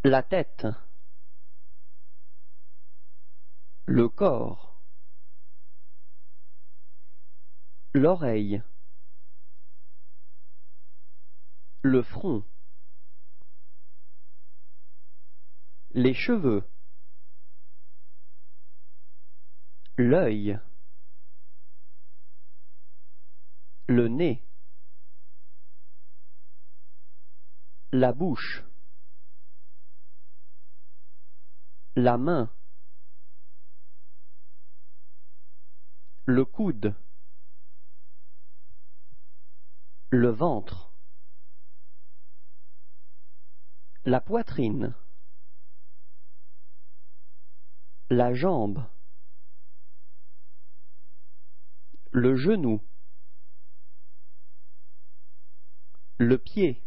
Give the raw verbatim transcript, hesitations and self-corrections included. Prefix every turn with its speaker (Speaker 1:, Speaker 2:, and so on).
Speaker 1: la tête, le corps, l'oreille, le front, les cheveux, l'œil, le nez, la bouche, la main, le coude, le ventre, la poitrine, la jambe, le genou, le pied,